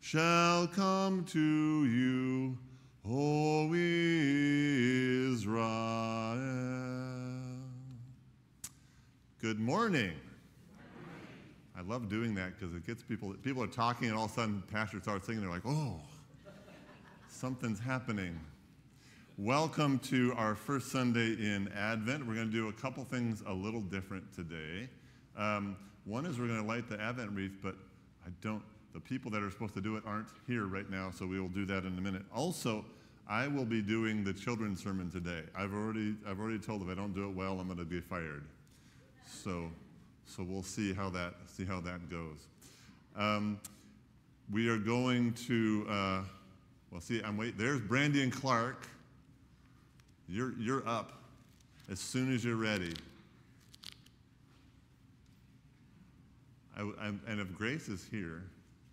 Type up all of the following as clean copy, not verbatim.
shall come to you, O Israel. Good morning. I love doing that because it gets people are talking and all of a sudden pastor starts singing. They're like, oh, something's happening. Welcome to our first Sunday in Advent. We're going to do a couple things a little different today. One is we're going to light the Advent wreath, but the people that are supposed to do it aren't here right now, so we will do that in a minute. Also, I will be doing the children's sermon today. I've already told if I don't do it well, I'm going to be fired. So we'll see how that goes. We are going to there's Brandy and Clark. You're up as soon as you're ready. And if Grace is here,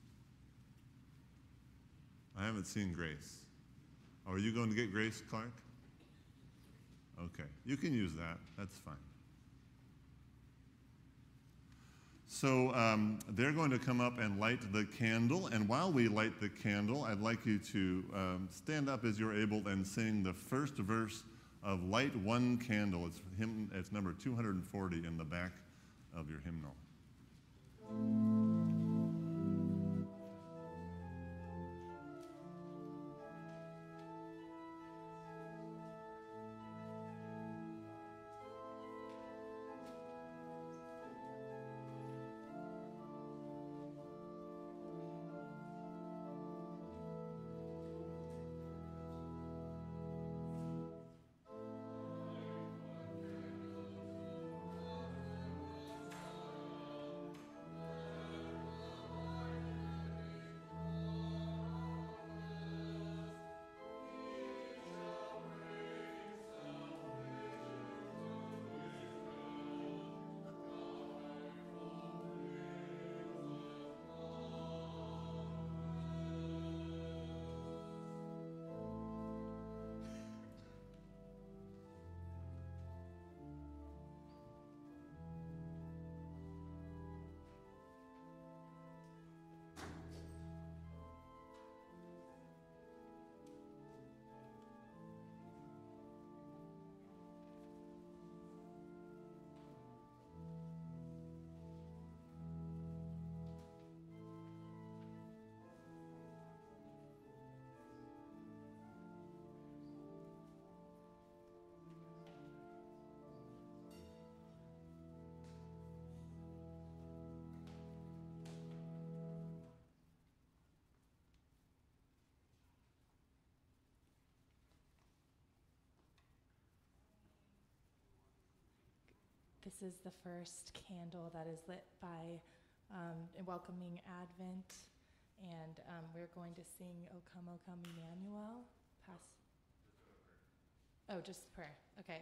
I haven't seen Grace. Oh, are you going to get Grace, Clark? Okay, you can use that. That's fine. So they're going to come up and light the candle, and while we light the candle, I'd like you to stand up as you're able and sing the first verse of Light One Candle. It's number 240 in the back of your hymnal. This is the first candle that is lit by welcoming Advent, and we're going to sing O Come, Emmanuel. Just prayer. Okay.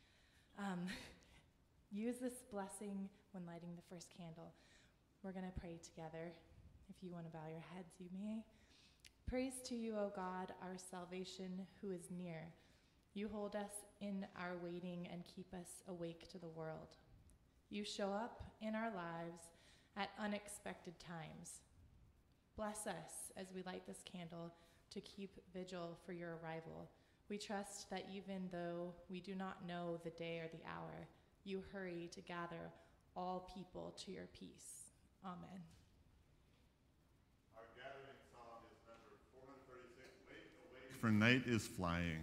Use this blessing when lighting the first candle. We're going to pray together. If you want to bow your heads, you may. Praise to you, O God, our salvation, who is near. You hold us in our waiting and keep us awake to the world. You show up in our lives at unexpected times. Bless us as we light this candle to keep vigil for your arrival. We trust that even though we do not know the day or the hour, you hurry to gather all people to your peace. Amen. Our gathering song is number 436, Wake, Awake, for Night is Flying.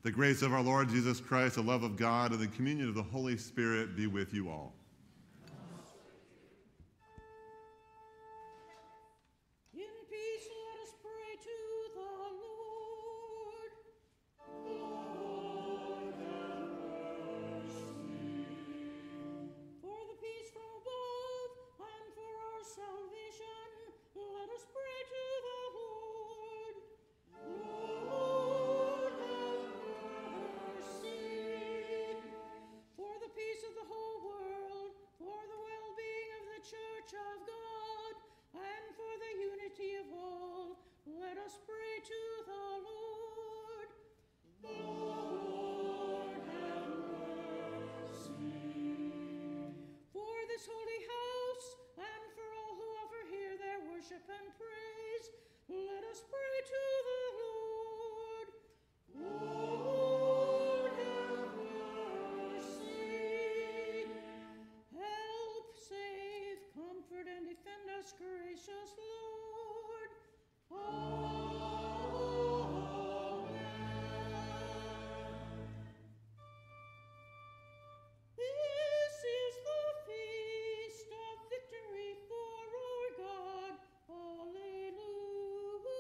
The grace of our Lord Jesus Christ, the love of God, and the communion of the Holy Spirit be with you all. In peace, let us pray to the Lord. Lord, have mercy. For the peace from above and for our salvation, let us pray to the Lord. Lord, have mercy. For the peace of the whole world, for the well-being of the Church of God, and for the unity of all, let us pray to the Lord. Lord, have mercy. For this holy house, and for all who offer here their worship and praise, let us pray to the Lord. Lord, have mercy. Help, save, comfort, and defend us, gracious Lord. Amen. This is the feast of victory for our God. Alleluia.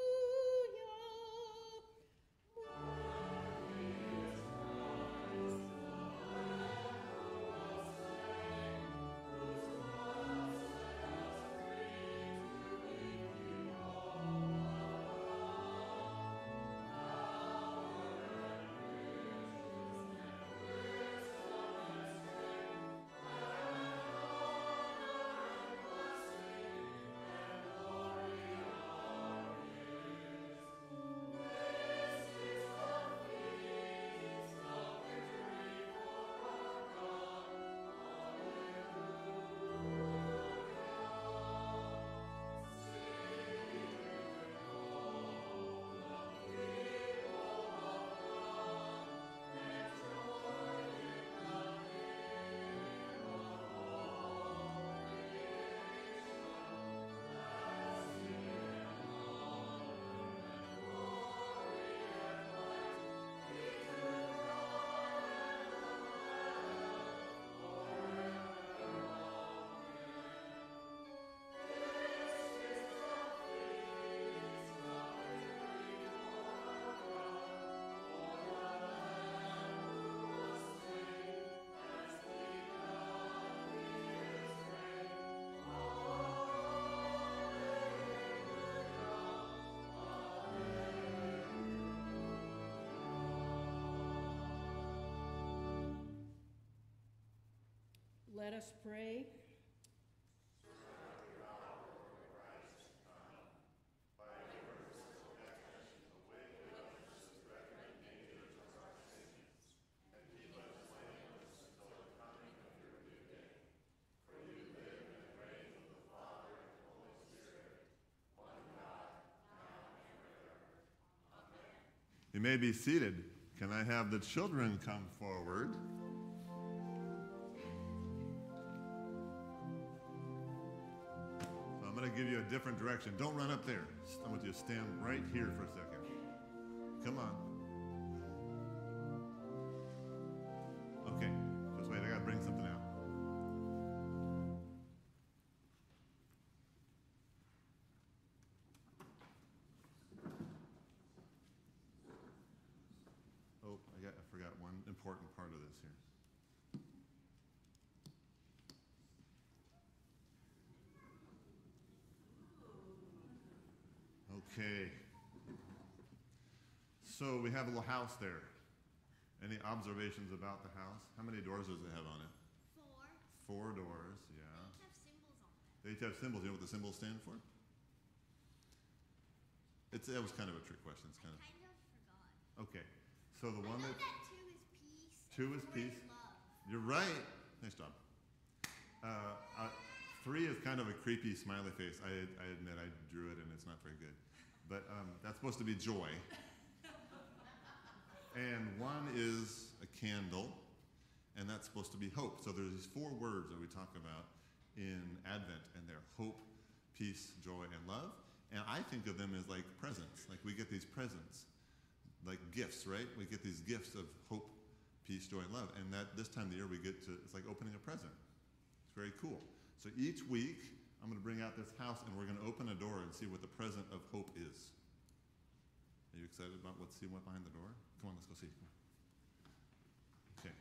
Let us pray. You may be seated. Can I have the children come forward? So I'm going to give you a different direction. Don't run up there. I want you to stand right here for a second. Come on. Okay, just wait. I got to bring something out. Oh, I forgot one important part of this here. Okay. So we have a little house there. Any observations about the house? How many doors does it have on it? 4 doors, yeah. They each have symbols. You know what the symbols stand for? That was kind of a trick question. It's kind of forgot. okay. So the one that 2 2 is peace. is and peace. 4 is love. You're right. Nice job. 3 is kind of a creepy smiley face. I admit I drew it and it's not very good. But that's supposed to be joy. And 1 is a candle, and that's supposed to be hope. So there's these 4 words that we talk about in Advent, and they're hope, peace, joy, and love. And I think of them as like presents. Like we get these presents. like gifts, right? We get these gifts of hope, peace, joy, and love. And that this time of the year we get to, it's like opening a present. It's very cool. So each week, I'm going to bring out this house and we're going to open a door and see what the present of hope is. Are you excited about see what behind the door? Come on, let's go see. Okay.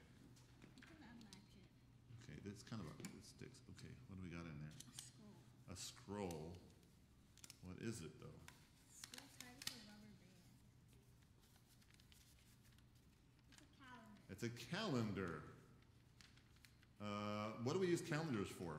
Okay, it's kind of it sticks. Okay, what do we got in there? A scroll. What is it though? It's a calendar. What do we use calendars for?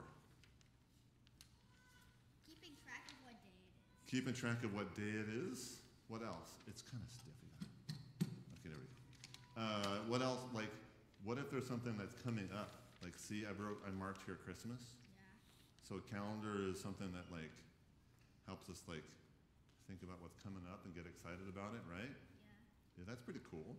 Keeping track of what day it is. Keeping track of what day it is. What else? It's kind of stiffy. Okay, there we go. What else? Like, what if there's something that's coming up? Like, see, I marked here Christmas. Yeah. So a calendar is something that like helps us like think about what's coming up and get excited about it, right? Yeah. Yeah, that's pretty cool.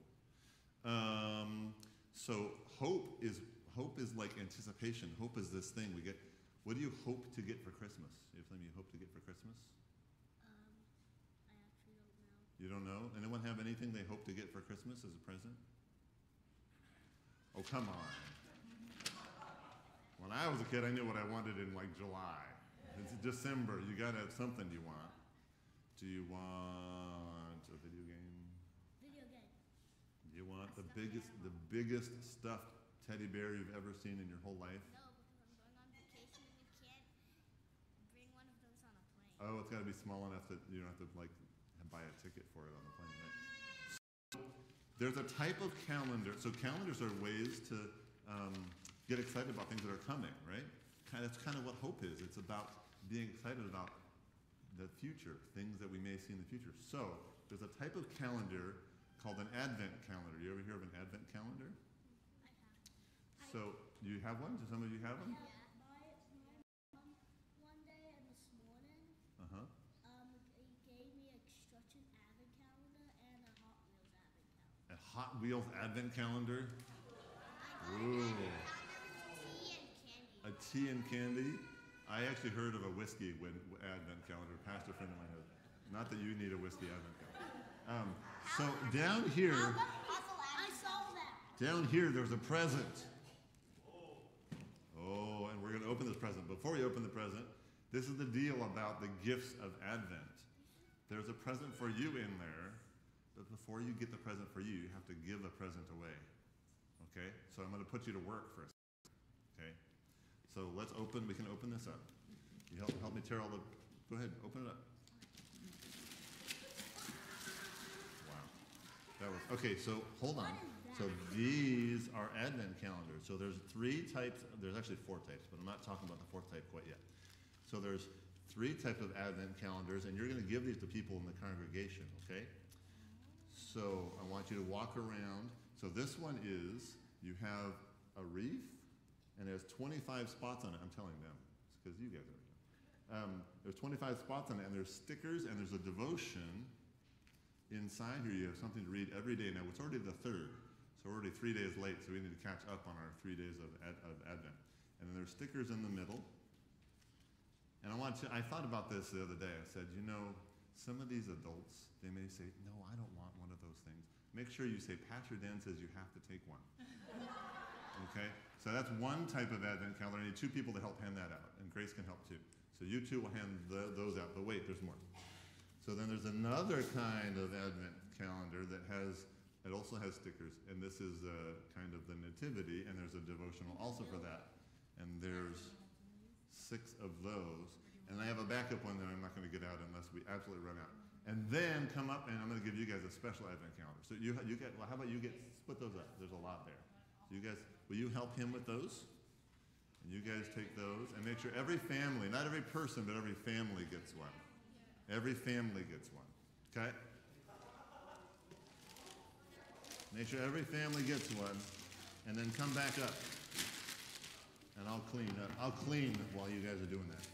So hope is like anticipation. Hope is this thing we get. What do you hope to get for Christmas? You have something you hope to get for Christmas? I actually don't know. You don't know? Anyone have anything they hope to get for Christmas as a present? Oh, come on. When I was a kid, I knew what I wanted in like July. It's December. You got to have something you want. Do you want a video game? Video game. Do you want the biggest stuffed teddy bear you've ever seen in your whole life? No, because I'm going on vacation and you can't bring one of those on a plane. Oh, it's got to be small enough that you don't have to like buy a ticket for it on the plane, right? So there's a type of calendar. So calendars are ways to get excited about things that are coming, right? That's kind of what hope is. It's about being excited about the future, things that we may see in the future. So there's a type of calendar called an Advent calendar. You ever hear of an Advent calendar? I have. So do you have one? Do some of you have them? Yeah. My mom one day and this morning Uh-huh. he gave me a construction advent calendar and a Hot Wheels advent calendar. A Hot Wheels Advent calendar? I got Ooh. an advent calendar with tea and candy. A tea and candy? I actually heard of a whiskey Advent calendar. A pastor friend of mine has. Not that you need a whiskey Advent calendar. So down here, I saw that. down here, there's a present. Oh, and we're going to open this present. Before we open the present, this is the deal about the gifts of Advent. There's a present for you in there, but before you get the present for you, you have to give a present away. Okay? So I'm going to put you to work for a second. Okay? So we can open this up. You help me tear all the, go ahead, open it up. Wow. Okay, so hold on. So these are Advent calendars. So there's there's actually 4 types, but I'm not talking about the 4th type quite yet. So there's 3 types of Advent calendars, and you're going to give these to people in the congregation, okay? So I want you to walk around. So this one is, you have a wreath, and it has 25 spots on it. I'm telling them. It's because you guys are. There's 25 spots on it, and there's stickers, and there's a devotion. Inside here, you have something to read every day. Now, it's already the 3rd, so we're already 3 days late, so we need to catch up on our 3 days of Advent. And then there's stickers in the middle. And I thought about this the other day. I said, you know, some of these adults, they may say, no, I don't want one of those things. Make sure you say, Pastor Dan says you have to take one. Okay? So that's one type of Advent calendar. I need 2 people to help hand that out, and Grace can help too. So you 2 will hand those out, but wait, there's more. So then there's another kind of Advent calendar that also has stickers, and this is kind of the nativity, and there's a devotional also for that. And there's 6 of those, and I have a backup one that I'm not going to get out unless we absolutely run out. And then come up, and I'm going to give you guys a special Advent calendar. So you get, well, how about you split those up? There's a lot there. So you guys, will you help him with those? And you guys take those, and make sure every family, not every person, but every family gets one. Every family gets one, okay? Make sure every family gets one, and then come back up, and I'll clean up. I'll clean while you guys are doing that.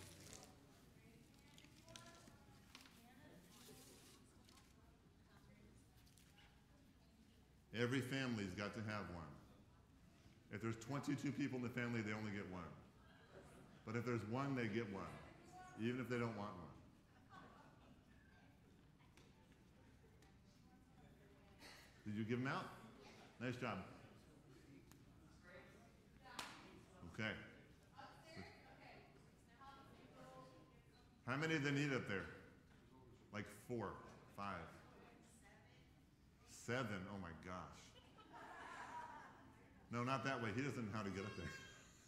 Every family's got to have one. If there's 22 people in the family, they only get one. But if there's one, they get one, even if they don't want one. Did you give them out? Nice job. Okay. How many do they need up there? Like 4, 5, 7. Oh my gosh. No, not that way. He doesn't know how to get up there.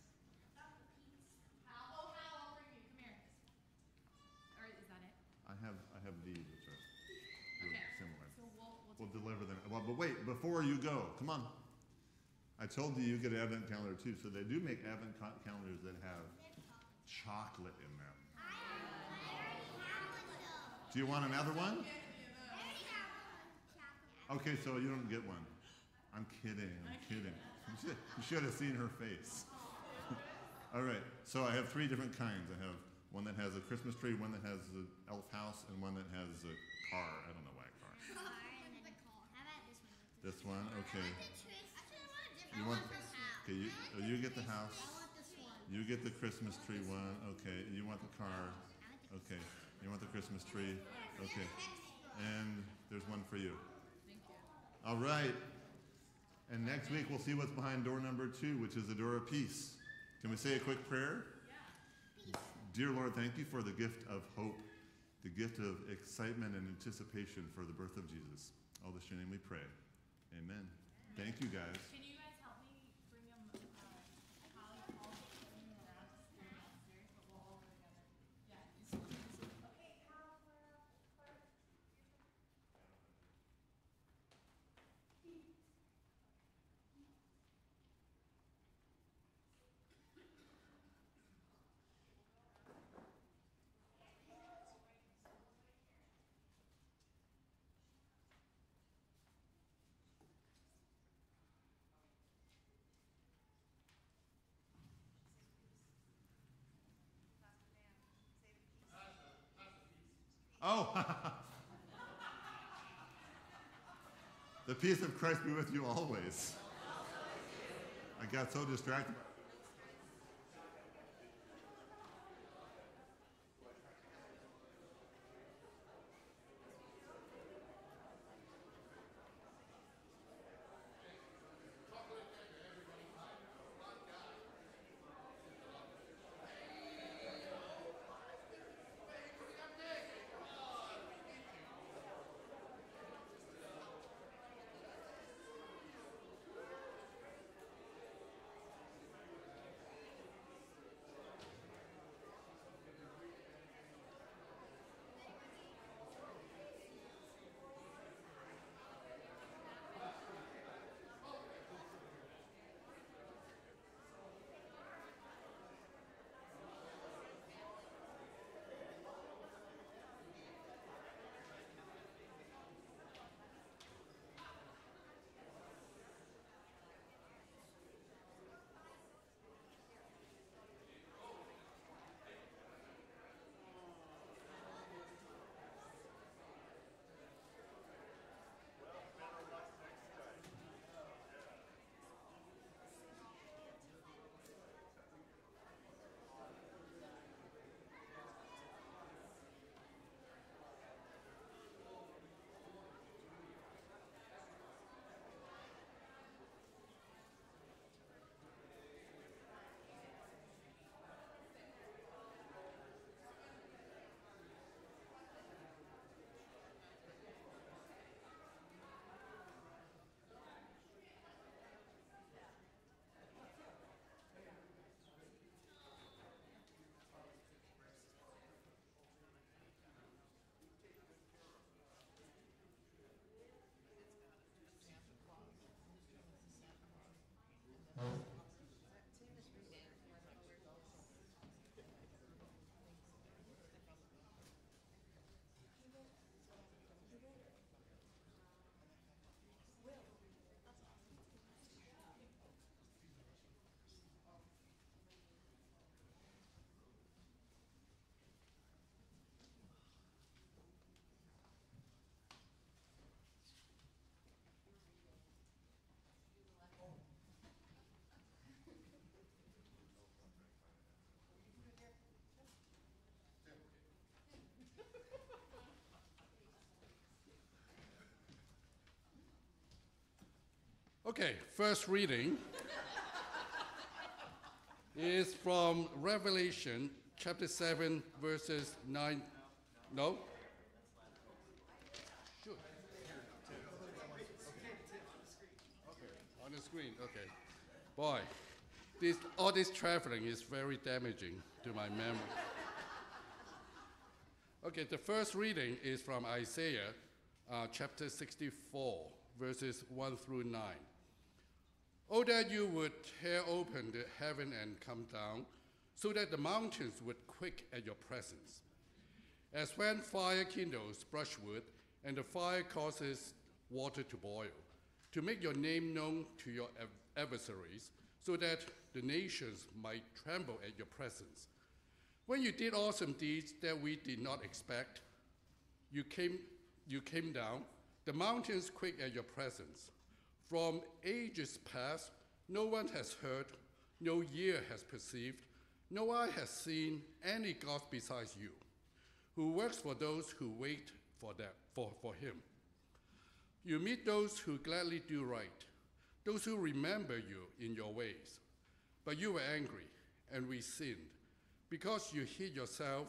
Hal, I'll bring you. Come here. Or is that it? I have these, which are really similar. So We'll deliver them. Well, but wait, before you go, come on. I told you get an Advent calendar too. So they do make Advent calendars that have chocolate in them. Do you want another one? Okay, so you don't get one. I'm kidding. You should have seen her face. All right, so I have 3 different kinds. I have one that has a Christmas tree, one that has an elf house, and one that has a car. I don't know why a car. This one, okay. You want? Okay, you get the house. You get the Christmas tree one. Okay, you want the car. Okay, you want the Christmas tree. Okay, and there's one for you. Thank you. All right. And next week we'll see what's behind door number 2, which is the door of peace. Can we say a quick prayer? Yeah. Dear Lord, thank you for the gift of hope, the gift of excitement and anticipation for the birth of Jesus. All this in your name we pray. Amen. Thank you, guys. Can you guys help me bring them, Holly, Paul, bring them around downstairs, but we'll all go together. Yeah. Okay, Hal, Oh, the peace of Christ be with you always. I got so distracted. Okay, first reading is from Revelation chapter 7, verses 9. No? Sure. Okay, on the screen, okay. Boy, all this traveling is very damaging to my memory. Okay, the first reading is from Isaiah chapter 64, verses 1 through 9. Oh, that you would tear open the heaven and come down, so that the mountains would quake at your presence. As when fire kindles brushwood, and the fire causes water to boil, to make your name known to your adversaries, so that the nations might tremble at your presence. When you did awesome deeds that we did not expect, you came down, the mountains quake at your presence. From ages past, no one has heard, no ear has perceived, no eye has seen any God besides you, who works for those who wait for him. You meet those who gladly do right, those who remember you in your ways. But you were angry, and we sinned. Because you hid yourself,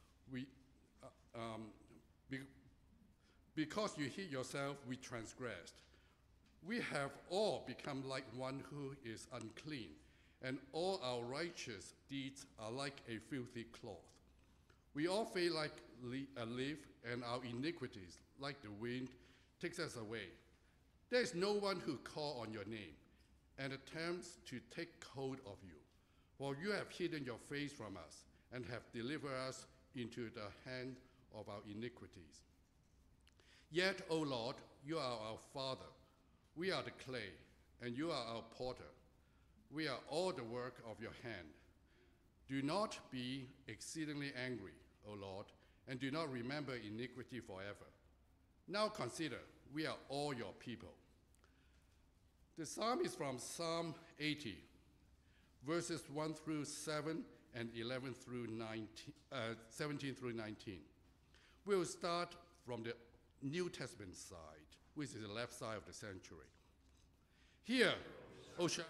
we transgressed. We have all become like one who is unclean, and all our righteous deeds are like a filthy cloth. We all fade like a leaf, and our iniquities, like the wind, takes us away. There is no one who calls on your name and attempts to take hold of you, for you have hidden your face from us and have delivered us into the hand of our iniquities. Yet, O Lord, you are our Father. We are the clay, and you are our potter. We are all the work of your hand. Do not be exceedingly angry, O Lord, and do not remember iniquity forever. Now consider, we are all your people. The psalm is from Psalm 80, verses 1 through 7 and 11 through 17 through 19. We'll start from the New Testament side, which is the left side of the sanctuary. Here, O Shepherd,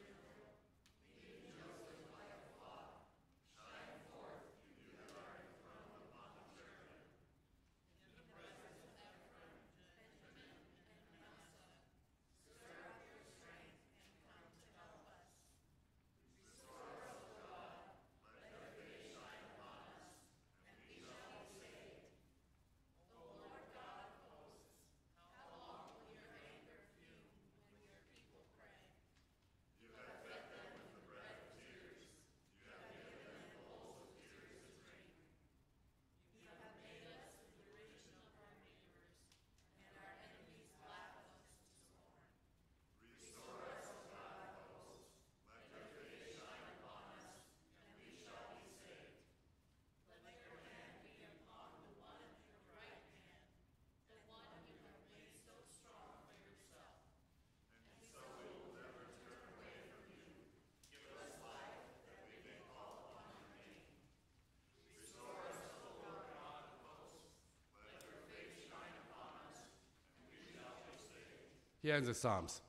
here ends the Psalms.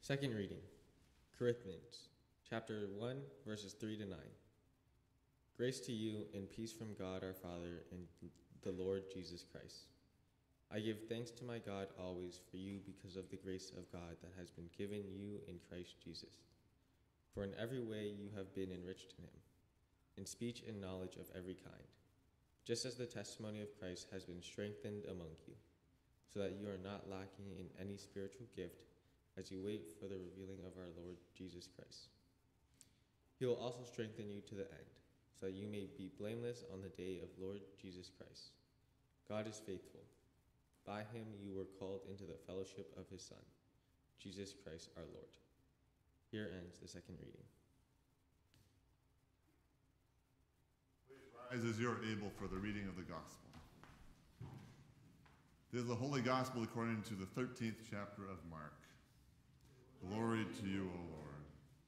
Second reading, Corinthians, chapter 1, verses 3 to 9. Grace to you and peace from God our Father and the Lord Jesus Christ. I give thanks to my God always for you because of the grace of God that has been given you in Christ Jesus. For in every way you have been enriched in him, in speech and knowledge of every kind, just as the testimony of Christ has been strengthened among you, so that you are not lacking in any spiritual gift as you wait for the revealing of our Lord Jesus Christ. He will also strengthen you to the end, so that you may be blameless on the day of Lord Jesus Christ. God is faithful. By him you were called into the fellowship of his Son, Jesus Christ our Lord. Here ends the second reading. Please rise as you are able for the reading of the gospel. This is the Holy Gospel according to the 13th chapter of Mark. Glory to you, O Lord.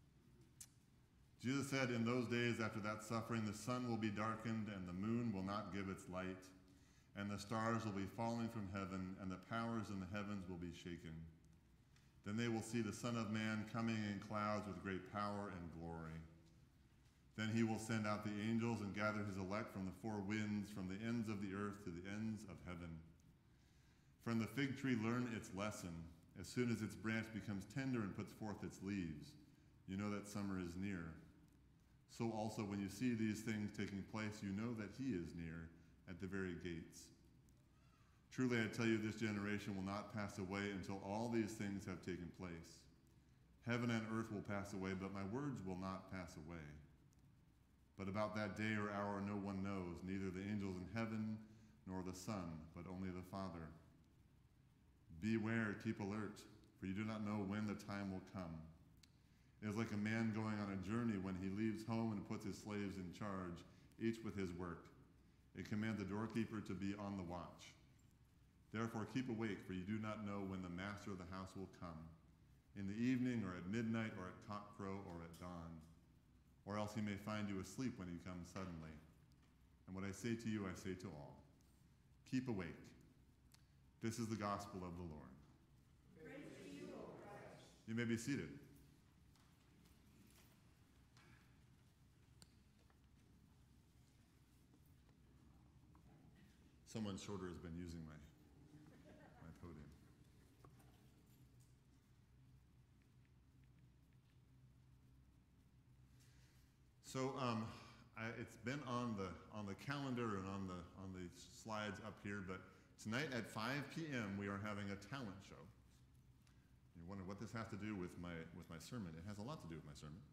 Jesus said, in those days after that suffering, the sun will be darkened and the moon will not give its light, and the stars will be falling from heaven, and the powers in the heavens will be shaken. Then they will see the Son of Man coming in clouds with great power and glory. Then he will send out the angels and gather his elect from the four winds, from the ends of the earth to the ends of heaven. From the fig tree learn its lesson. As soon as its branch becomes tender and puts forth its leaves, you know that summer is near. So also when you see these things taking place, you know that he is near, at the very gates. Truly I tell you, this generation will not pass away until all these things have taken place. Heaven and earth will pass away, but my words will not pass away. But about that day or hour no one knows, neither the angels in heaven nor the Son, but only the Father. Beware, keep alert, for you do not know when the time will come. It is like a man going on a journey when he leaves home and puts his slaves in charge, each with his work. It commands the doorkeeper to be on the watch. Therefore keep awake, for you do not know when the master of the house will come, in the evening or at midnight or at cockcrow or at dawn. Or else he may find you asleep when he comes suddenly. And what I say to you, I say to all. Keep awake. This is the gospel of the Lord. Praise to you, O Christ. You may be seated. Someone shorter has been using my podium. So it's been on the calendar and on the slides up here, but tonight at 5 p.m. we are having a talent show. You wonder what this has to do with my sermon. It has a lot to do with my sermon.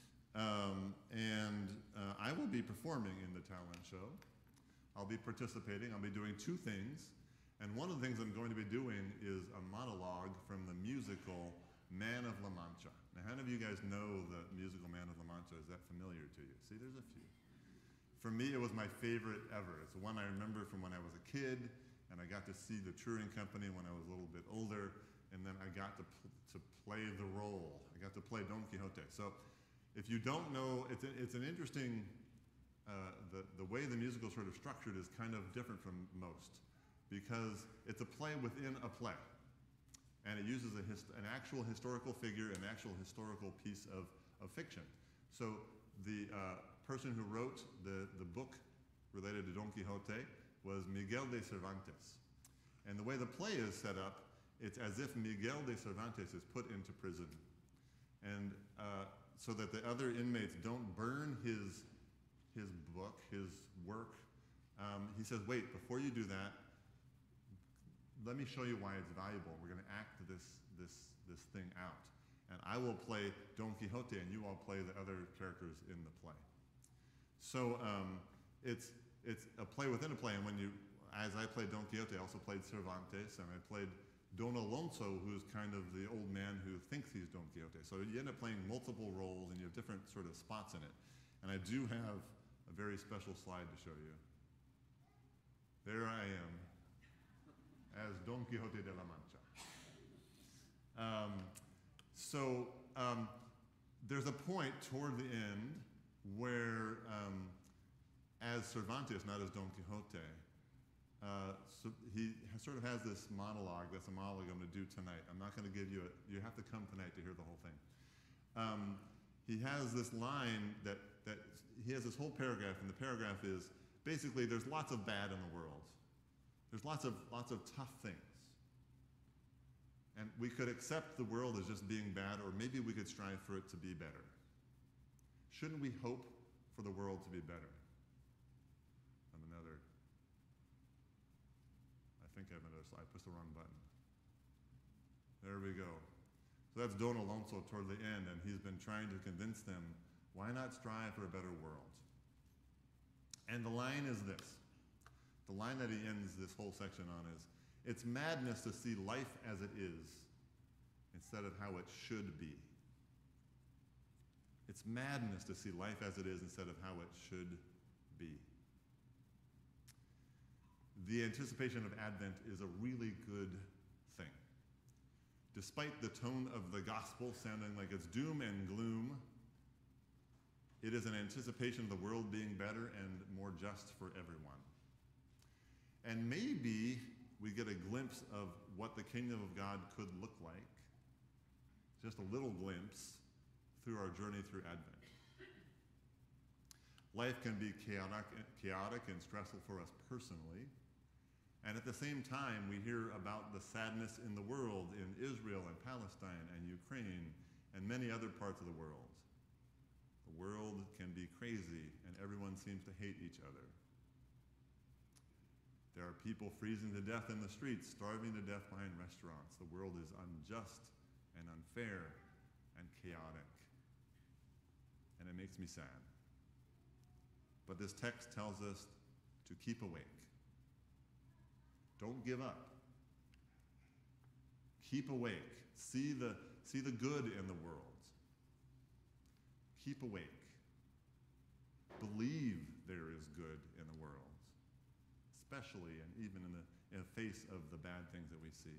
I will be performing in the talent show. I'll be participating. I'll be doing two things. And one of the things I'm going to be doing is a monologue from the musical Man of La Mancha. Now, how many of you guys know the musical Man of La Mancha? Is that familiar to you? See, there's a few. For me, it was my favorite ever. It's the one I remember from when I was a kid, and I got to see the touring company when I was a little bit older, and then I got to play the role. I got to play Don Quixote. So if you don't know, it's an interesting, the way the musical is sort of structured is kind of different from most, because it's a play within a play. And it uses an actual historical figure, an actual historical piece of fiction. So the person who wrote the book related to Don Quixote was Miguel de Cervantes. And the way the play is set up, it's as if Miguel de Cervantes is put into prison. And so that the other inmates don't burn his book, his work, he says, wait, before you do that, let me show you why it's valuable. We're going to act this thing out. And I will play Don Quixote, and you all play the other characters in the play. So it's a play within a play, and as I played Don Quixote, I also played Cervantes, and I played Don Alonso, who's kind of the old man who thinks he's Don Quixote. So you end up playing multiple roles, and you have different sort of spots in it. And I do have a very special slide to show you. There I am, as Don Quixote de la Mancha. There's a point toward the end where, as Cervantes, not as Don Quixote, So he sort of has this monologue. That's a monologue I'm going to do tonight. I'm not going to give you you have to come tonight to hear the whole thing. He has this line that he has this whole paragraph, and the paragraph is basically there's lots of bad in the world. There's lots of tough things. And we could accept the world as just being bad, or maybe we could strive for it to be better. Shouldn't we hope for the world to be better? I think I have another slide. I pushed the wrong button. There we go. So that's Don Alonso toward the end, and he's been trying to convince them, why not strive for a better world? And the line is this. The line that he ends this whole section on is, it's madness to see life as it is instead of how it should be. It's madness to see life as it is instead of how it should be. The anticipation of Advent is a really good thing. Despite the tone of the gospel sounding like it's doom and gloom, it is an anticipation of the world being better and more just for everyone. And maybe we get a glimpse of what the kingdom of God could look like, just a little glimpse, through our journey through Advent. Life can be chaotic and stressful for us personally. And at the same time, we hear about the sadness in the world, in Israel and Palestine and Ukraine and many other parts of the world. The world can be crazy, and everyone seems to hate each other. There are people freezing to death in the streets, starving to death behind restaurants. The world is unjust and unfair and chaotic. And it makes me sad. But this text tells us to keep awake. Don't give up. Keep awake. See the good in the world. Keep awake. Believe there is good in the world, especially and even in the face of the bad things that we see.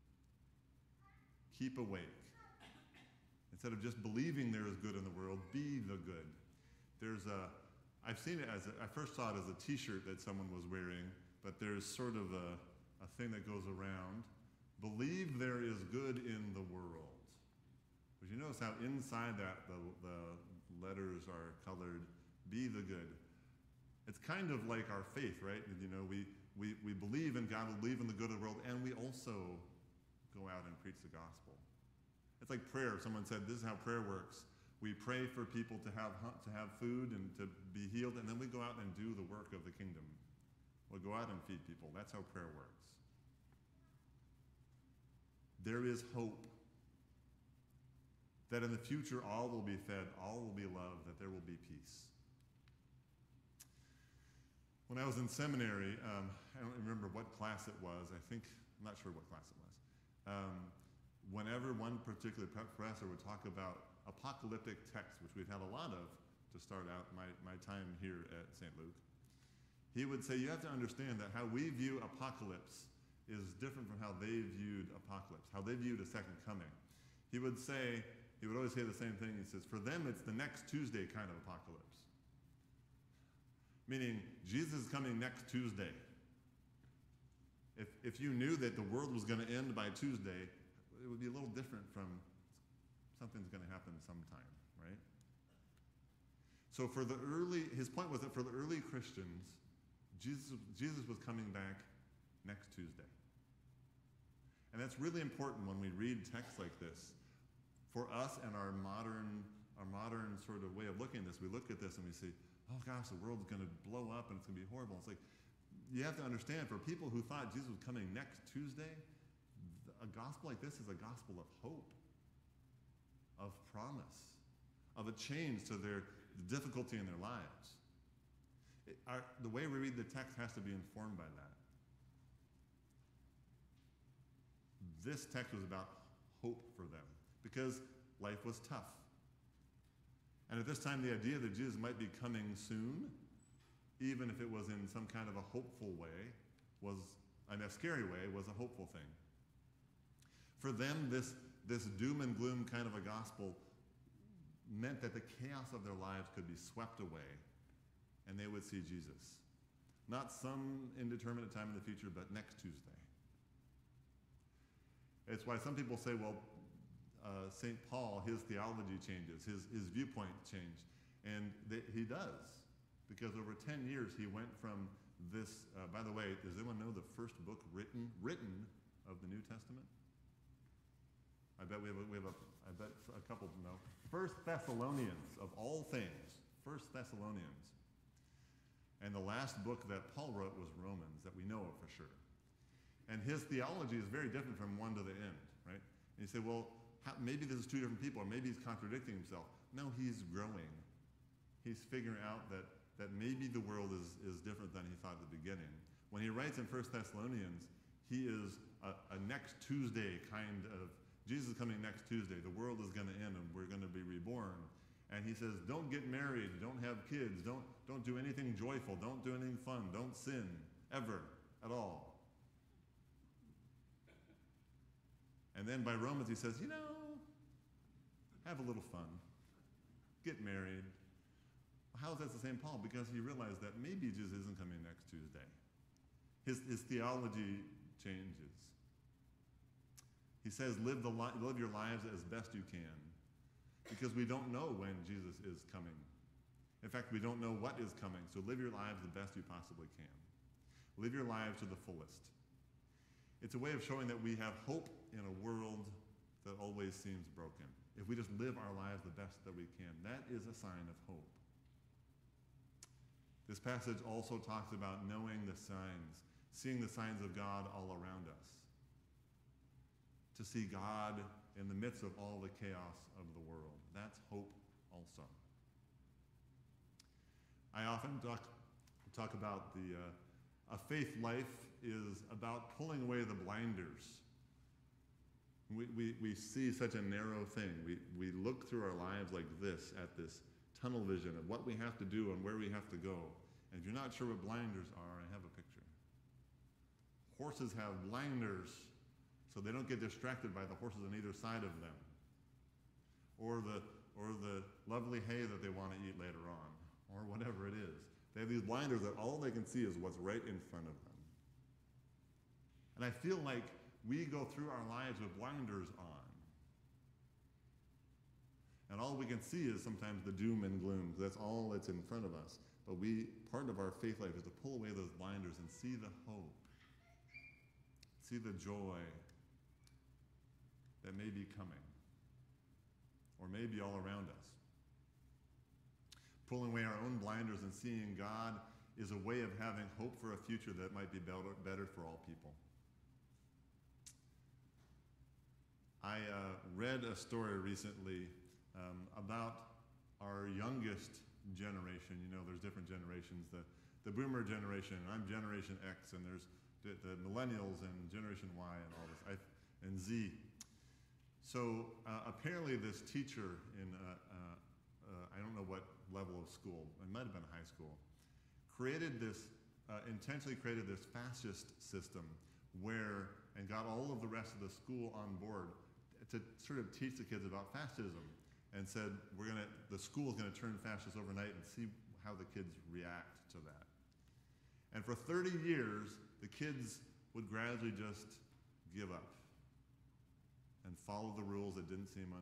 Keep awake. Instead of just believing there is good in the world, be the good. I've seen it I first saw it as a t-shirt that someone was wearing, but there's sort of a thing that goes around. Believe there is good in the world. But you notice how inside that the letters are colored, be the good. It's kind of like our faith, right? You know, we believe in God, we believe in the good of the world, and we also go out and preach the gospel. It's like prayer. Someone said, this is how prayer works. We pray for people to have food and to be healed, and then we go out and do the work of the kingdom. We'll go out and feed people. That's how prayer works. There is hope that in the future all will be fed, all will be loved, that there will be peace. When I was in seminary, I don't remember what class it was. I'm not sure what class it was. Whenever one particular professor would talk about apocalyptic texts, which we've had a lot of to start out my time here at St. Luke, he would say, you have to understand that how we view apocalypse is different from how they viewed apocalypse, how they viewed a second coming. He would always say the same thing. He says, for them, it's the next Tuesday kind of apocalypse. Meaning, Jesus is coming next Tuesday. If you knew that the world was going to end by Tuesday, it would be a little different from something's going to happen sometime, right? So his point was that for the early Christians, Jesus was coming back next Tuesday. And that's really important when we read texts like this. For us and our modern sort of way of looking at this, we look at this and we say, oh gosh, the world's going to blow up and it's going to be horrible. It's like, you have to understand, for people who thought Jesus was coming next Tuesday, a gospel like this is a gospel of hope, of promise, of a change to the difficulty in their lives. The way we read the text has to be informed by that. This text was about hope for them because life was tough. And at this time, the idea that Jesus might be coming soon, even if it was in some kind of a hopeful way, a scary way, was a hopeful thing. For them, this doom and gloom kind of a gospel meant that the chaos of their lives could be swept away and they would see Jesus. Not some indeterminate time in the future, but next Tuesday. It's why some people say, well, St. Paul, his theology changes, his viewpoint changed. And he does, because over 10 years he went from this, by the way, does anyone know the first book written of the New Testament? I bet I bet a couple know. 1 Thessalonians, of all things, 1 Thessalonians. And the last book that Paul wrote was Romans, that we know of for sure. And his theology is very different from one to the end, right? And you say, well, maybe this is two different people, or maybe he's contradicting himself. No, he's growing. He's figuring out that maybe the world is different than he thought at the beginning. When he writes in 1 Thessalonians, he is a next Tuesday kind of, Jesus is coming next Tuesday. The world is going to end and we're going to be reborn. And he says, don't get married, don't have kids, don't do anything joyful, don't do anything fun, don't sin, ever, at all. And then by Romans he says, have a little fun, get married. How is that the same Paul? Because he realized that maybe Jesus isn't coming next Tuesday. His theology changes. He says, live your lives as best you can, because we don't know when Jesus is coming. In fact, we don't know what is coming, so live your lives the best you possibly can. Live your lives to the fullest. It's a way of showing that we have hope in a world that always seems broken. If we just live our lives the best that we can, that is a sign of hope. This passage also talks about knowing the signs, seeing the signs of God all around us. To see God in the midst of all the chaos of the world. That's hope also. I often talk about a faith life is about pulling away the blinders. We see such a narrow thing. We look through our lives like this, at this tunnel vision of what we have to do and where we have to go. And if you're not sure what blinders are, I have a picture. Horses have blinders so they don't get distracted by the horses on either side of them, or the lovely hay that they want to eat later on, or whatever it is. They have these blinders that all they can see is what's right in front of them. And I feel like we go through our lives with blinders on. And all we can see is sometimes the doom and gloom. That's all that's in front of us. But part of our faith life is to pull away those blinders and see the hope, see the joy that may be coming, or may be all around us. Pulling away our own blinders and seeing God is a way of having hope for a future that might be better for all people. I read a story recently about our youngest generation. There's different generations. The boomer generation, and I'm Generation X, and there's the millennials and Generation Y and all this, and Z. So apparently this teacher in, I don't know what level of school, it might have been high school, intentionally created this fascist system and got all of the rest of the school on board to sort of teach the kids about fascism, and said, the school is going to turn fascist overnight and see how the kids react to that. And for 30 years, the kids would gradually just give up and follow the rules that didn't seem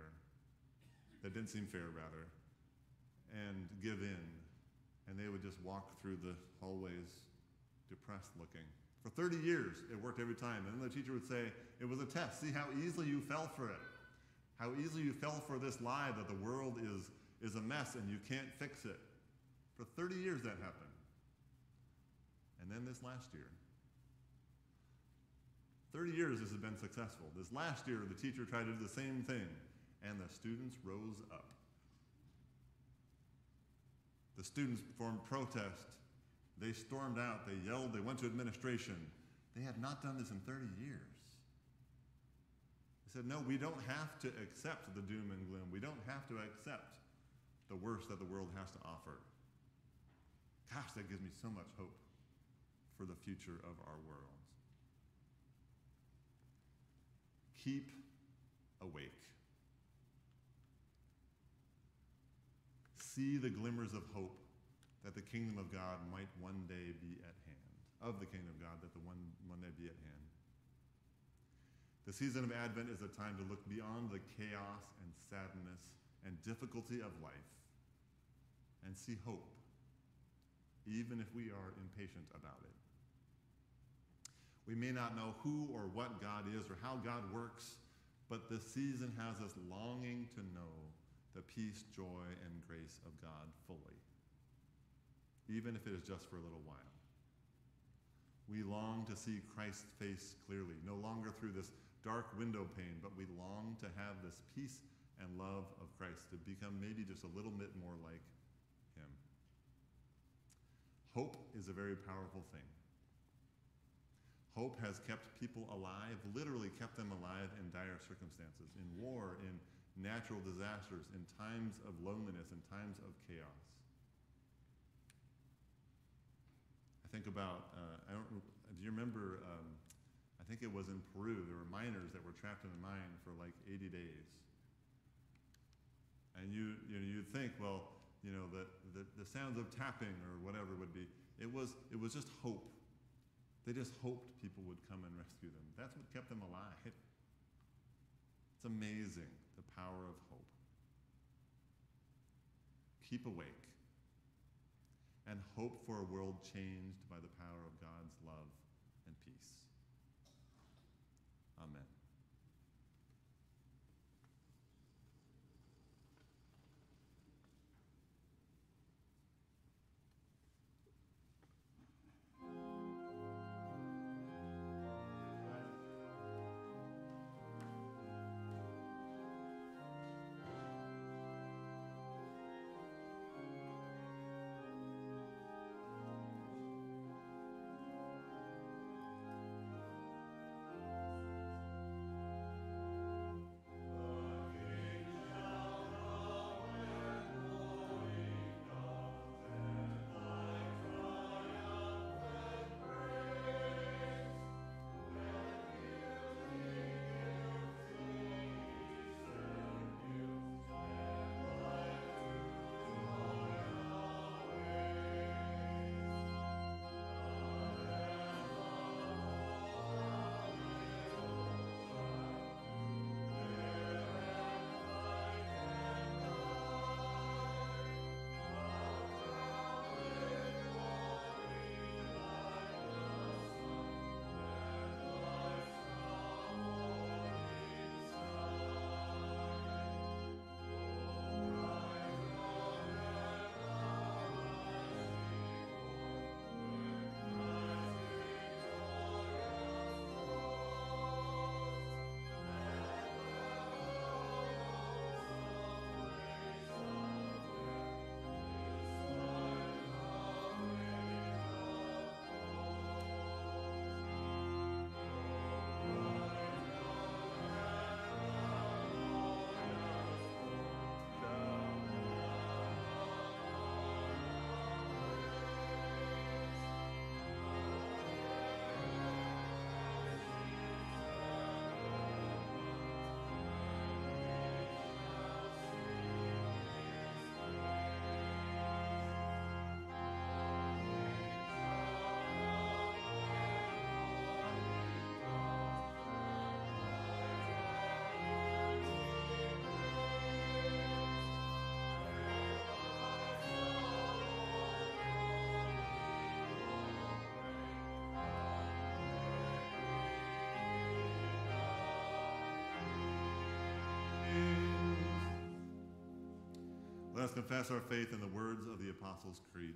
fair, and give in. And they would just walk through the hallways depressed looking. For 30 years, it worked every time. And then the teacher would say, it was a test. See how easily you fell for it. How easily you fell for this lie that the world is a mess and you can't fix it. For 30 years that happened. And then this last year, 30 years this has been successful. This last year, the teacher tried to do the same thing, and the students rose up. The students formed protest. They stormed out, they yelled, they went to administration. They had not done this in 30 years. They said, no, we don't have to accept the doom and gloom. We don't have to accept the worst that the world has to offer. Gosh, that gives me so much hope for the future of our world. Keep awake. See the glimmers of hope that the kingdom of God might one day be at hand. Of the kingdom of God, that the one day be at hand. The season of Advent is a time to look beyond the chaos and sadness and difficulty of life and see hope, even if we are impatient about it. We may not know who or what God is or how God works, but the season has us longing to know the peace, joy, and grace of God fully, even if it is just for a little while. We long to see Christ's face clearly, no longer through this dark window pane, but we long to have this peace and love of Christ, to become maybe just a little bit more like him. Hope is a very powerful thing. Hope has kept people alive, literally kept them alive in dire circumstances, in war, in natural disasters, in times of loneliness, in times of chaos. I think about, do you remember, I think it was in Peru, there were miners that were trapped in a mine for like 80 days. And you'd think, well, the sounds of tapping or whatever would be, it was just hope. They just hoped people would come and rescue them. That's what kept them alive. It's amazing, the power of hope. Keep awake and hope for a world changed by the power of God's love and peace. Amen. Let us confess our faith in the words of the Apostles' Creed.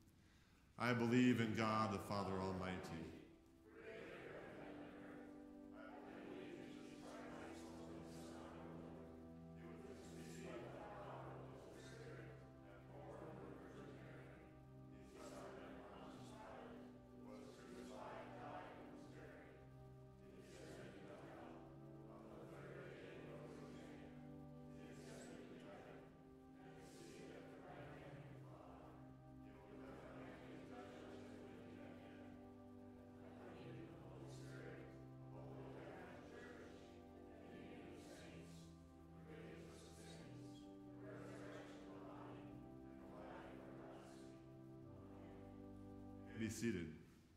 I believe in God, the Father Almighty, be seated.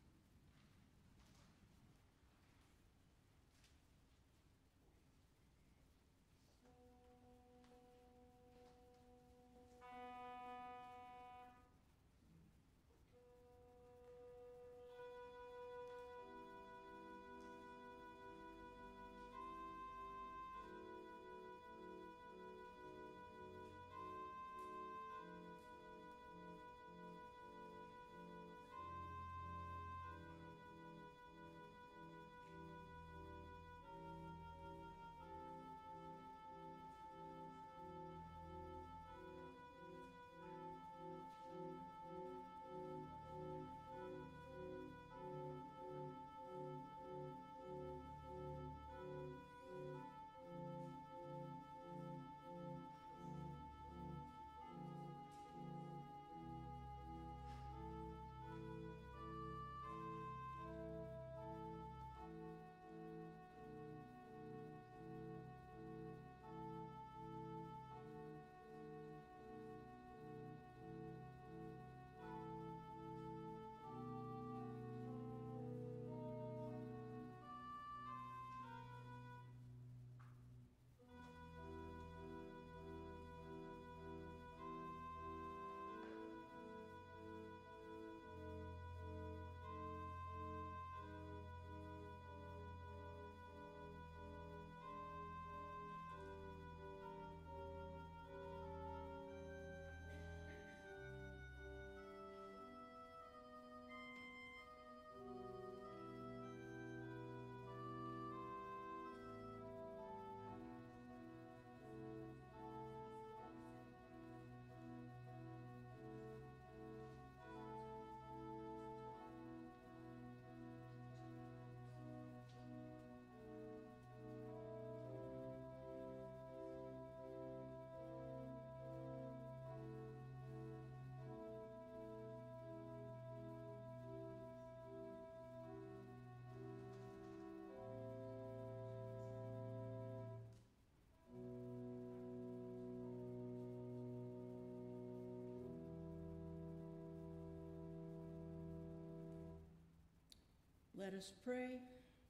Let us pray.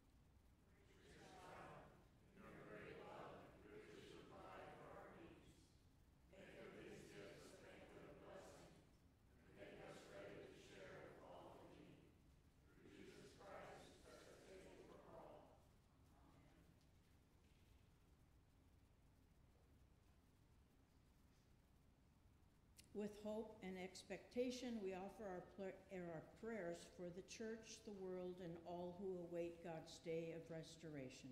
With hope and expectation, we offer our prayers for the church, the world, and all who await God's day of restoration.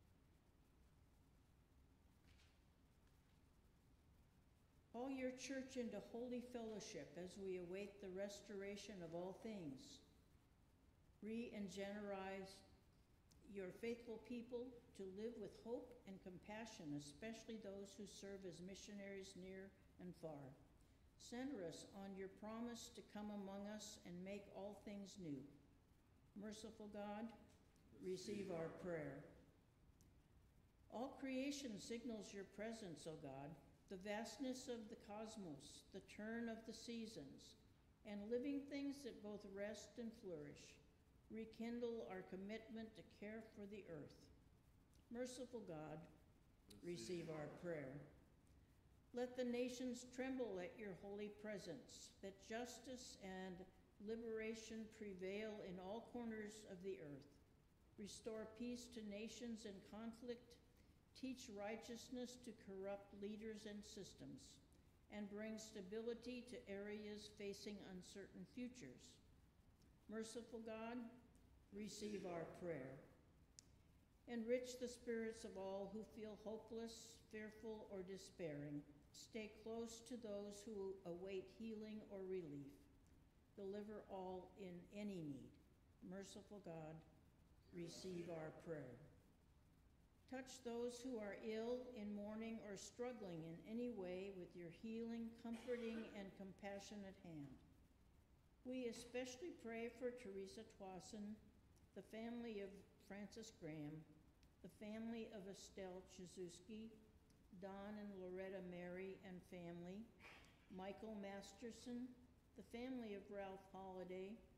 Call your church into holy fellowship as we await the restoration of all things. Re-energize your faithful people to live with hope and compassion, especially those who serve as missionaries near and far. Center us on your promise to come among us and make all things new. Merciful God, receive our prayer. All creation signals your presence, O God, the vastness of the cosmos, the turn of the seasons, and living things that both rest and flourish. Rekindle our commitment to care for the earth. Merciful God, receive our prayer. Let the nations tremble at your holy presence, that justice and liberation prevail in all corners of the earth. Restore peace to nations in conflict, teach righteousness to corrupt leaders and systems, and bring stability to areas facing uncertain futures. Merciful God, receive our prayer. Enrich the spirits of all who feel hopeless, fearful, or despairing. Stay close to those who await healing or relief. Deliver all in any need. Merciful God, receive our prayer. Touch those who are ill, in mourning, or struggling in any way with your healing, comforting, and compassionate hand. We especially pray for Teresa Twasson, the family of Francis Graham, the family of Estelle Chizuski, Don and Loretta Mary and family, Michael Masterson, the family of Ralph Holliday,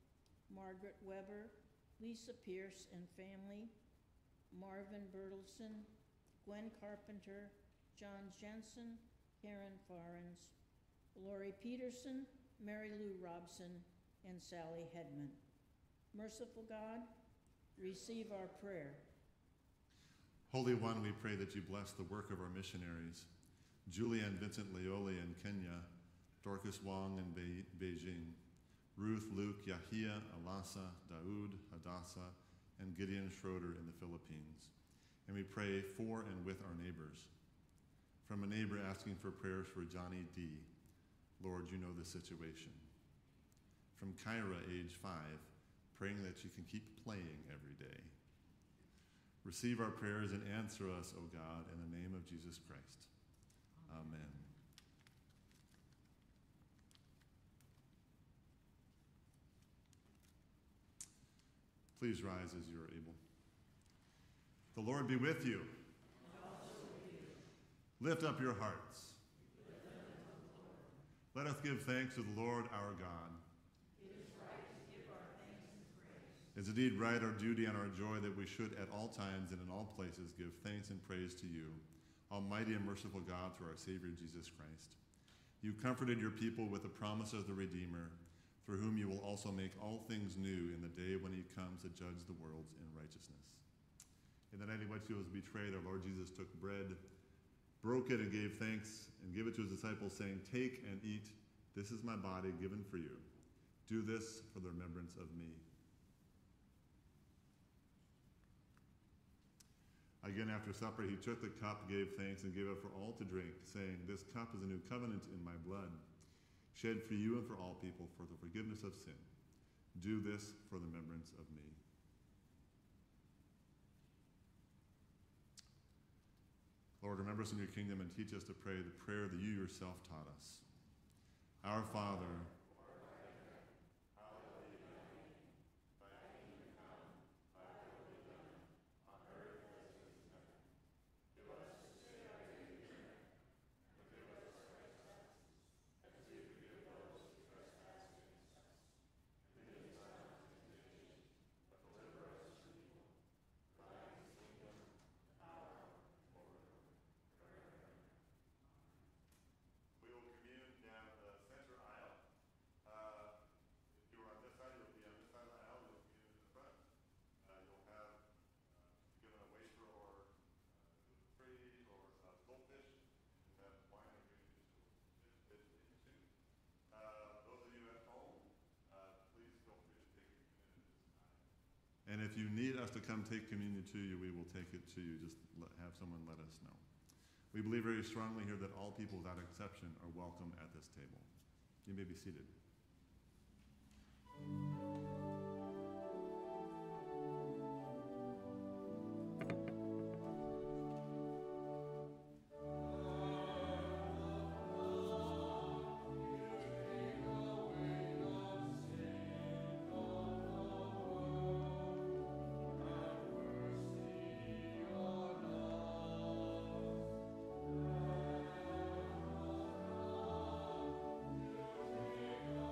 Margaret Weber, Lisa Pierce and family, Marvin Bertelson, Gwen Carpenter, John Jensen, Karen Farens, Lori Peterson, Mary Lou Robson, and Sally Hedman. Merciful God, receive our prayer. Holy One, we pray that you bless the work of our missionaries, Julianne Vincent Leole in Kenya, Dorcas Wong in Beijing, Ruth, Luke, Yahia, Alasa, Daoud, Hadassah, and Gideon Schroeder in the Philippines. And we pray for and with our neighbors. From a neighbor asking for prayers for Johnny D. Lord, you know the situation. From Kyra, age 5, praying that you can keep playing every day. Receive our prayers and answer us, O God, in the name of Jesus Christ. Amen. Please rise as you are able. The Lord be with you. And also with you. Lift up your hearts. Let us give thanks to the Lord our God. It is right to give our thanks and praise. It's indeed right, our duty and our joy, that we should at all times and in all places give thanks and praise to you, Almighty and merciful God, through our Savior Jesus Christ. You comforted your people with the promise of the Redeemer, through whom you will also make all things new in the day when he comes to judge the worlds in righteousness. In the night in which he was betrayed, our Lord Jesus took bread, broke it, and gave thanks, and gave it to his disciples, saying, "Take and eat. This is my body given for you. Do this for the remembrance of me." Again, after supper, he took the cup, gave thanks, and gave it for all to drink, saying, "This cup is a new covenant in my blood, shed for you and for all people for the forgiveness of sin. Do this for the remembrance of me." Lord, remember us in your kingdom and teach us to pray the prayer that you yourself taught us. Our Father, and if you need us to come take communion to you, we will take it to you. Just have someone let us know. We believe very strongly here that all people without exception are welcome at this table. You may be seated. Amen.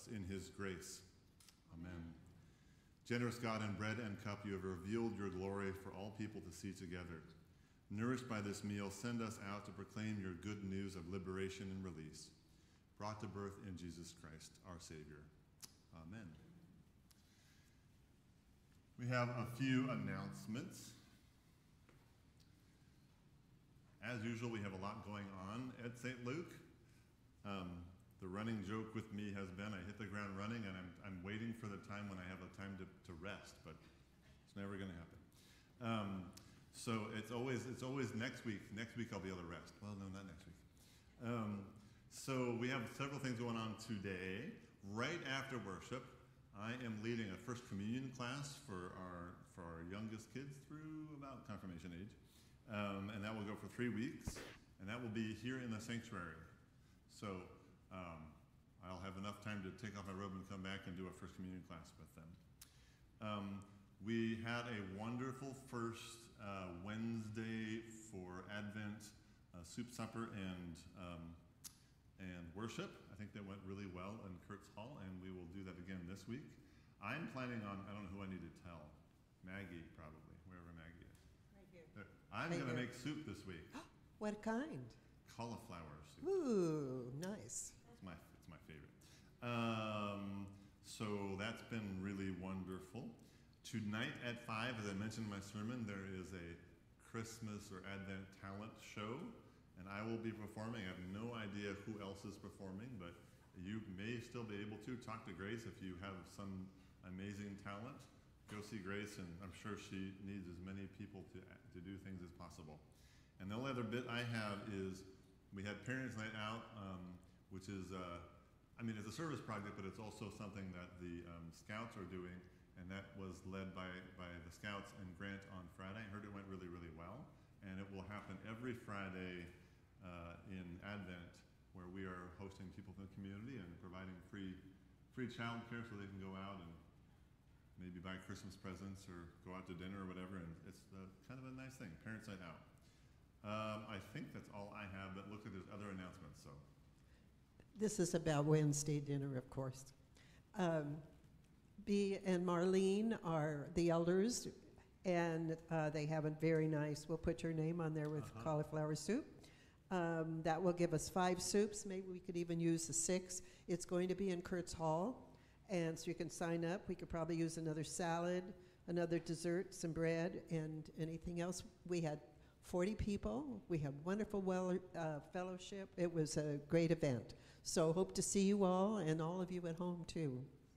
us in his grace. Amen. Generous God, in bread and cup, you have revealed your glory for all people to see together. Nourished by this meal, send us out to proclaim your good news of liberation and release, brought to birth in Jesus Christ, our Savior. Amen. We have a few announcements. As usual, we have a lot going on at St. Luke. The running joke with me has been I hit the ground running, and I'm waiting for the time when I have the time to rest, but it's never going to happen. So it's always next week. Next week I'll be able to rest. Well, no, not next week. So we have several things going on today. Right after worship, I am leading a First Communion class for our youngest kids through about confirmation age. And that will go for 3 weeks, and that will be here in the sanctuary. So I'll have enough time to take off my robe and come back and do a First Communion class with them. We had a wonderful first Wednesday for Advent soup supper and worship. I think that went really well in Kurt's Hall, and we will do that again this week. I'm planning on, I don't know who I need to tell, Maggie probably, wherever Maggie is. Right here. I'm going to make soup this week. What kind? Cauliflower soup. Ooh, nice. It's my favorite. So that's been really wonderful. Tonight at 5, as I mentioned in my sermon, there is a Christmas or Advent talent show, and I will be performing. I have no idea who else is performing, but you may still be able to talk to Grace if you have some amazing talent. Go see Grace, and I'm sure she needs as many people to do things as possible. And the only other bit I have is we had Parents' Night Out, which is, it's a service project, but it's also something that the Scouts are doing, and that was led by the Scouts and Grant on Friday. I heard it went really, really well, and it will happen every Friday in Advent, where we are hosting people from the community and providing free child care so they can go out and maybe buy Christmas presents or go out to dinner or whatever, and it's kind of a nice thing, Parents' Night Out. I think that's all I have, but looks like there's other announcements, so. This is about Wednesday dinner, of course. Bea and Marlene are the elders, and they have a very nice, we'll put your name on there with cauliflower soup. That will give us 5 soups. Maybe we could even use the 6. It's going to be in Kurt's Hall, and so you can sign up. We could probably use another salad, another dessert, some bread, and anything else. We had 40 people. We had wonderful fellowship. It was a great event. So hope to see you all, and all of you at home too.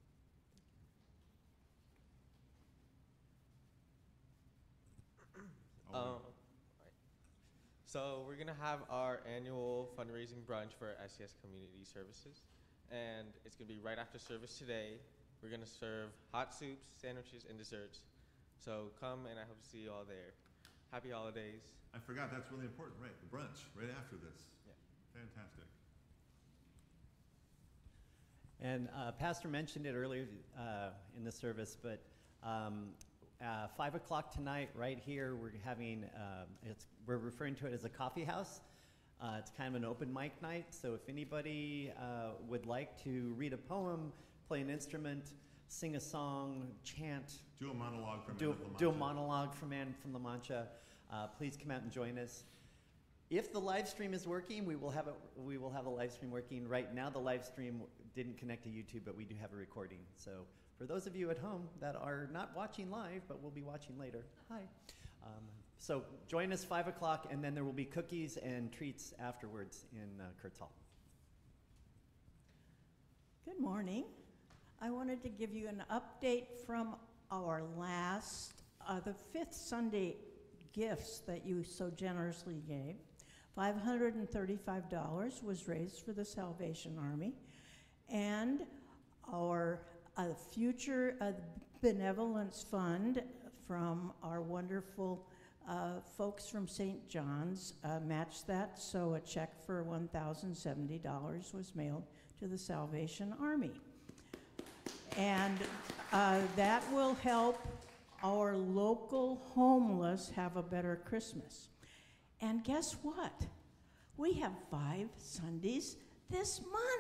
So we're going to have our annual fundraising brunch for SCS Community Services, and it's going to be right after service today. We're going to serve hot soups, sandwiches, and desserts. So come, and I hope to see you all there. Happy holidays. I forgot, that's really important, right? The brunch, right after this. Yeah. Fantastic. And Pastor mentioned it earlier in the service, but 5 o'clock tonight, right here, we're having, we're referring to it as a coffee house. It's kind of an open mic night, so if anybody would like to read a poem, play an instrument, sing a song, chant, do a monologue from Man from La Mancha, please come out and join us. If the live stream is working, we will have a live stream working. Right now, the live stream didn't connect to YouTube, but we do have a recording. So for those of you at home that are not watching live, but will be watching later, hi. So join us 5 o'clock, and then there will be cookies and treats afterwards in Kurt's Hall. Good morning. I wanted to give you an update from our last, the 5th Sunday gifts that you so generously gave. $535 was raised for the Salvation Army, and our future benevolence fund from our wonderful folks from St. John's matched that, so a check for $1,070 was mailed to the Salvation Army. And that will help our local homeless have a better Christmas. And guess what? We have 5 Sundays this month.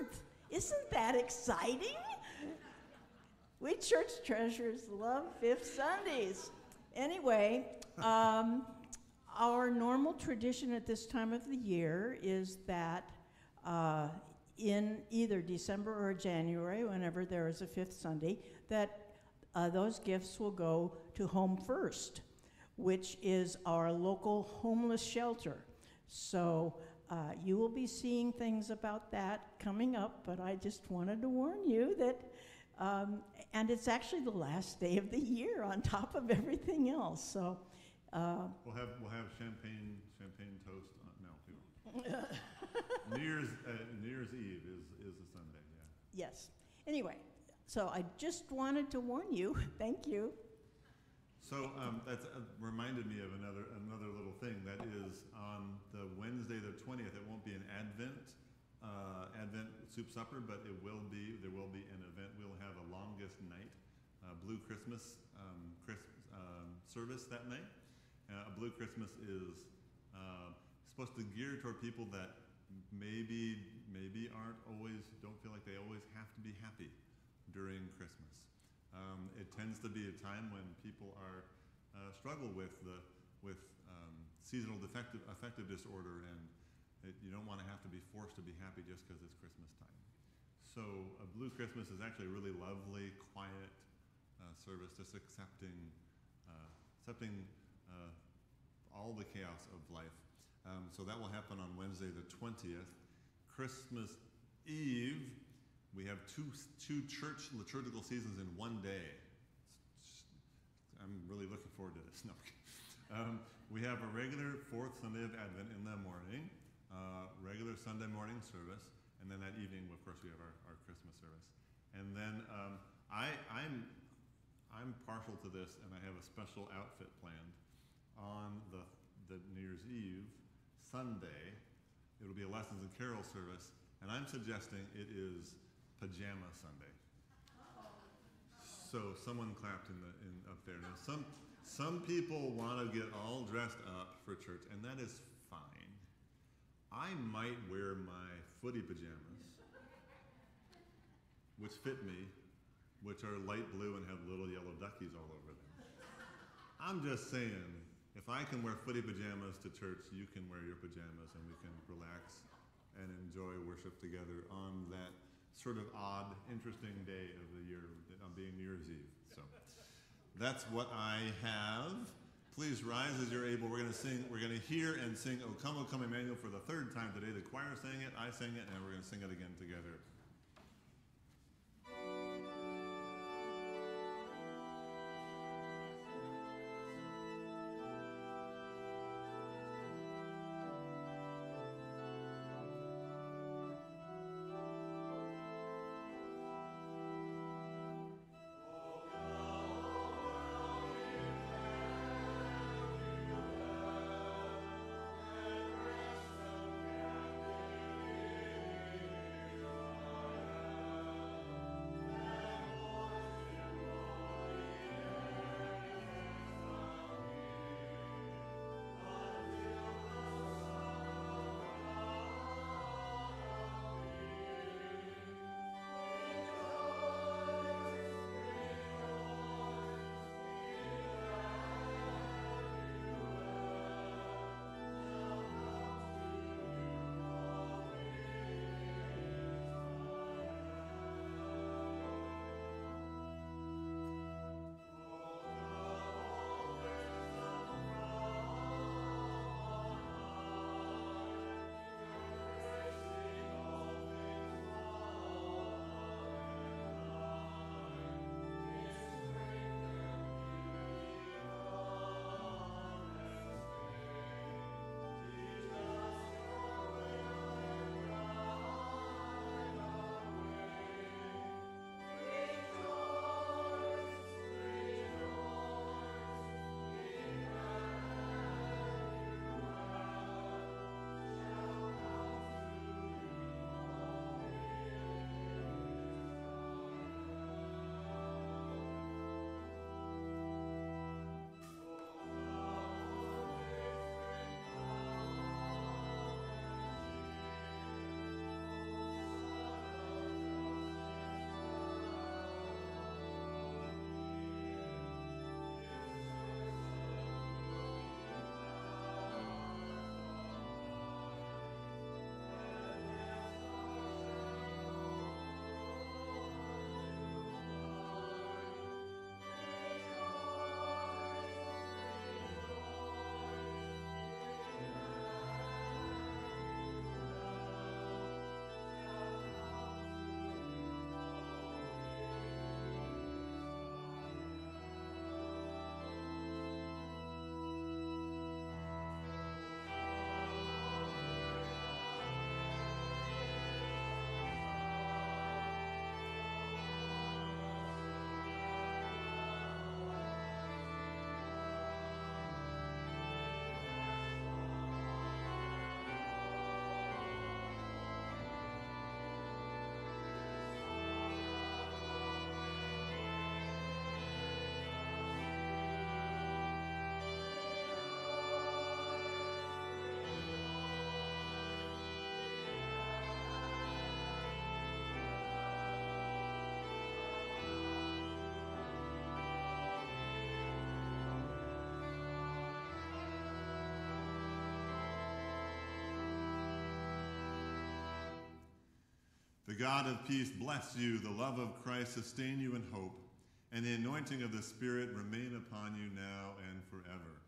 Isn't that exciting? We church treasures love Fifth Sundays. Anyway, our normal tradition at this time of the year is that in either December or January, whenever there is a Fifth Sunday, that those gifts will go to Home First, which is our local homeless shelter. So you will be seeing things about that coming up, but I just wanted to warn you that, and it's actually the last day of the year on top of everything else. So we'll have champagne toast. No, we won't. New Year's Eve is a Sunday. Yeah. Yes. Anyway, so I just wanted to warn you. Thank you. So that's reminded me of another little thing. That is on the Wednesday the 20th. It won't be an Advent soup supper, but there will be an event. We'll have a longest night, Blue Christmas service that night. Blue Christmas is supposed to gear toward people that maybe don't feel like they always have to be happy during Christmas. It tends to be a time when people are struggle with seasonal affective disorder, and you don't want to have to be forced to be happy just because it's Christmas time. So a Blue Christmas is actually a really lovely, quiet service, just accepting all the chaos of life. So that will happen on Wednesday the 20th. Christmas Eve, we have two church liturgical seasons in one day. I'm really looking forward to this. No. We have a regular fourth Sunday of Advent in the morning, regular Sunday morning service, and then that evening, of course, we have our Christmas service. And then I'm partial to this, and I have a special outfit planned on the New Year's Eve, Sunday. It'll be a Lessons and Carol service, and I'm suggesting it is Pajama Sunday. So someone clapped up there. Now some people want to get all dressed up for church, and that is fine. I might wear my footy pajamas, which fit me, which are light blue and have little yellow duckies all over them. I'm just saying, if I can wear footy pajamas to church, you can wear your pajamas, and we can relax and enjoy worship together on that sort of odd, interesting day of the year, being New Year's Eve. So that's what I have. Please rise as you're able. We're going to hear and sing O Come, Emmanuel for the third time today. The choir sang it, I sang it, and we're going to sing it again together. The God of peace bless you, the love of Christ sustain you in hope, and the anointing of the Spirit remain upon you now and forever.